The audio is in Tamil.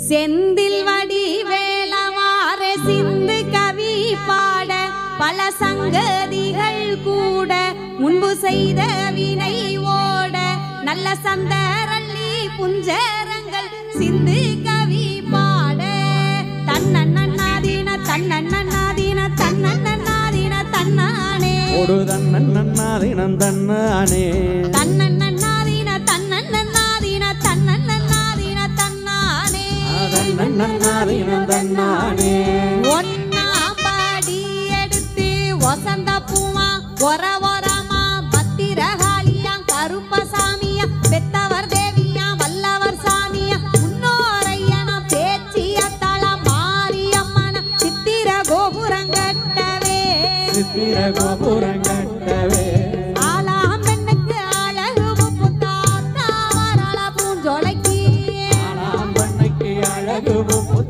செந்தில் வடி வேளவார சிந்து கவி பாட பல சங்கதிகள் கூட முன்பு செய்த வினை ஓட நல்ல சந்தரள்ளி புஞ்சரங்கள் சிந்து கவி பாட தன்னன்னாதீன தன்னன்னாதீன தன்னன்னாதீன தன்னானே ஒரு தன்னன்னாதீனம் தன்னானே தன்னன்னாதீன தன்னன்னாதீன தன்னன்னாதீன தன்னானே தன்னன்னாதீனம் தன்னானே ஒன்னா பாடி எடுத்து வசந்த பூமா ஒர ஒரமா பத்திரகாளியா கருப்பசாமியா பெத்தவர் தேவியா வல்லவர் சாமியா முன்னோரையன பேச்சிய தள மாரியம்மன சித்திர கோபுரங்கட்டவே சித்திர கோபுரங்கட்டவே ஆலாம் பெண்ணுக்கு அழகு புத்தாத்தா வரள பூஞ்சோலைக்கு ஆலாம் பெண்ணுக்கு அழகு